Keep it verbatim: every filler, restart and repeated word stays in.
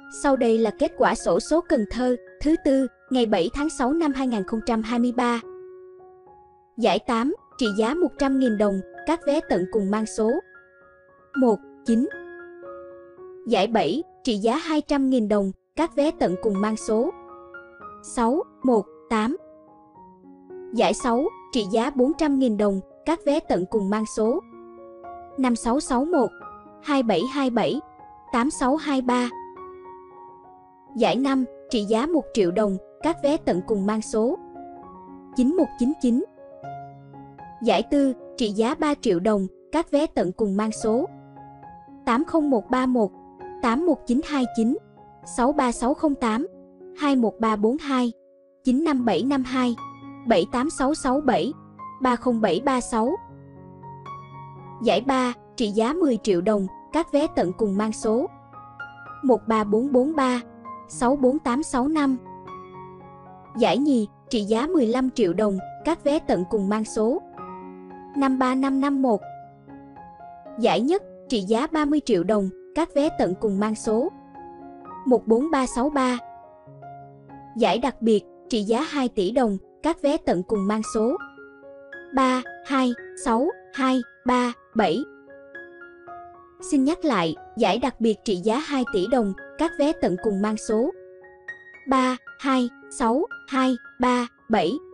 Sau đây là kết quả xổ số Cần Thơ thứ tư ngày bảy tháng sáu năm hai nghìn không trăm hai mươi ba. Giải tám trị giá một trăm nghìn đồng, các vé tận cùng mang số một, chín. Giải bảy trị giá hai trăm nghìn đồng, các vé tận cùng mang số sáu, một, tám. Giải sáu trị giá bốn trăm nghìn đồng, các vé tận cùng mang số năm sáu sáu một, hai bảy hai bảy, tám sáu hai ba. Giải năm trị giá một triệu đồng, các vé tận cùng mang số chín một chín chín. Giải tư trị giá ba triệu đồng, các vé tận cùng mang số tám không một ba một, tám một chín hai chín, sáu ba sáu không tám, hai một ba bốn hai, chín năm bảy năm hai, bảy tám sáu sáu bảy, ba không bảy ba sáu. Giải ba trị giá mười triệu đồng, các vé tận cùng mang số một ba bốn bốn ba, sáu bốn tám sáu năm. Giải nhì trị giá mười lăm triệu đồng, các vé tận cùng mang số năm ba năm năm một. Giải nhất trị giá ba mươi triệu đồng, các vé tận cùng mang số một bốn ba sáu ba. Giải đặc biệt trị giá hai tỷ đồng, các vé tận cùng mang số ba hai sáu hai ba bảy. Xin nhắc lại, giải đặc biệt trị giá hai tỷ đồng, các vé tận cùng mang số ba hai sáu hai ba bảy.